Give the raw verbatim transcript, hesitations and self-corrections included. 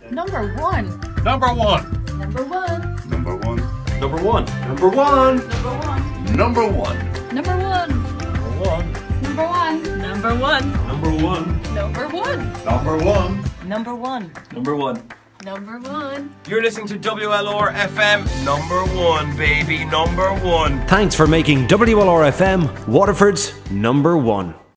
Number one. Number one. Number one. Number one. Number one. Number one. Number one. Number one. Number one. Number one. Number one. Number one. Number one. Number one. Number one. Number one. Number one. Number one. You're listening to W L R F M. Number one, baby. Number one. Thanks for making W L R F M Waterford's number one.